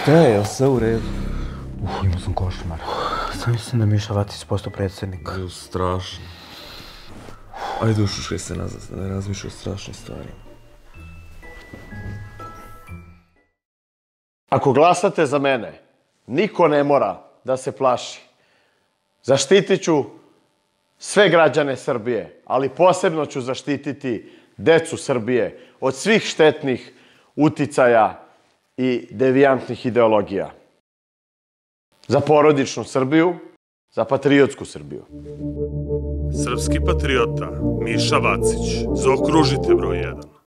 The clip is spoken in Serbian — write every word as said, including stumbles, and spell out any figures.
Šta je, jel sve u redu? Uf, imao sam košmar. Sam mislim da Miša Vacić postao predsjednik. Bilo strašno. Ajde ušuškaj se nazad, da ne razmišljaj o strašnim stvarima. Ako glasate za mene, niko ne mora da se plaši. Zaštitit ću sve građane Srbije, ali posebno ću zaštititi decu Srbije od svih štetnih uticaja i devijantnih ideologija. Za porodičnu Srbiju, za patriotsku Srbiju. Srpski patriota Miša Vacić. Zaokružite broj jedan.